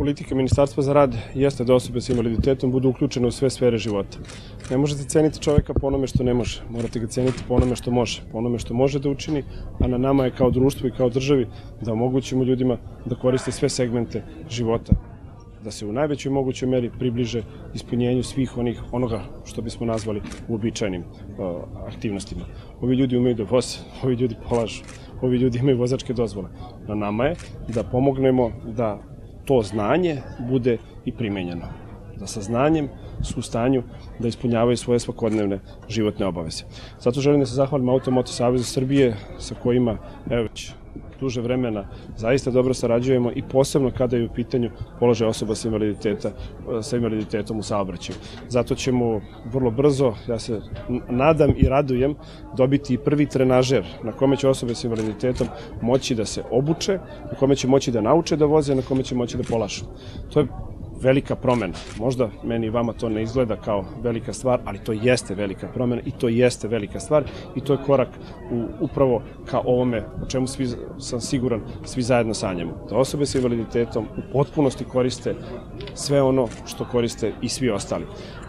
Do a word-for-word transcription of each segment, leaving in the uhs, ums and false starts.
politika Ministarstva za rad jeste da osobe sa invaliditetom budu uključene u sve sfere života. Ne možete ceniti čoveka po onome što ne može, morate ga ceniti po onome što može, po onome što može da učini, a na nama je kao društvu i kao državi da omogućimo ljudima da koriste sve segmente života, da se u najvećoj mogućoj meri približe ispunjenju svih onih onoga što bismo nazvali uobičajenim aktivnostima. Ovi ljudi umeju da voze, ovi ljudi polažu, ovi ljudi imaju vozačke dozvole. Na nama je da pomognemo da to znanje bude i primenjeno. Da sa znanjem su u stanju da ispunjavaju svoje svakodnevne životne obaveze. Zato želim da se zahvalim Auto-Moto Savezu Srbije sa kojima evo već duže vremena zaista dobro sarađujemo i posebno kada je u pitanju položaj osoba sa invaliditetom u saobraćaju. Zato ćemo vrlo brzo, ja se nadam i radujem, dobiti i prvi trenažer na kome će osobe sa invaliditetom moći da se obuče, na kome će moći da nauče da voze, na kome će moći da polažu. To je velika promena. Možda meni i vama to ne izgleda kao velika stvar, ali to jeste velika promena i to jeste velika stvar i to je korak upravo ka ovome o čemu svi, sam siguran, svi zajedno sanjamo. Da osobe sa invaliditetom u potpunosti koriste sve ono što koriste i svi ostali.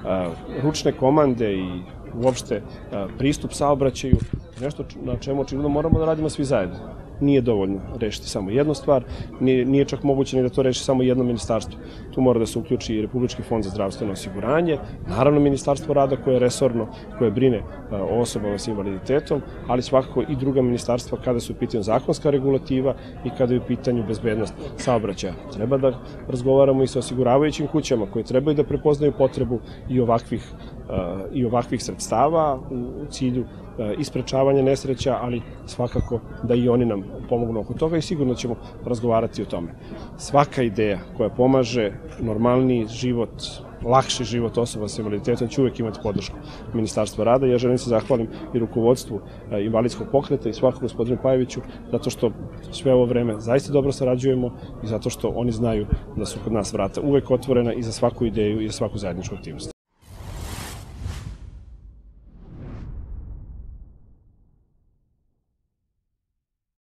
Ručne komande i uopšte pristup saobraćaju, nešto na čemu očigledno moramo da radimo svi zajedno. Nije dovoljno rešiti samo jednu stvar, nije čak moguće ni da to reši samo jedno ministarstvo. Tu mora da se uključi i Republički fond za zdravstveno osiguranje, naravno Ministarstvo rada koje je resorno, koje brine o osobama sa invaliditetom, ali svakako i druga ministarstva kada su u pitanju zakonska regulativa i kada je u pitanju bezbednost saobraćaja. Treba da razgovaramo i sa osiguravajućim kućama koje trebaju da prepoznaju potrebu i ovakvih, i ovakvih sredstava u cilju isprečavanja nesreća, ali svakako da i oni nam pomognu oko toga i sigurno ćemo razgovarati o tome. Svaka ideja koja pomaže normalniji život, lakši život osoba sa invaliditetom će uvek imati podršku Ministarstva rada. Ja želim se zahvalim i rukovodstvu invalidskog pokreta i svakako gospodinu Pajeviću, zato što sve ovo vreme zaista dobro sarađujemo i zato što oni znaju da su kod nas vrata uvek otvorena i za svaku ideju i za svaku zajedničku aktivnost.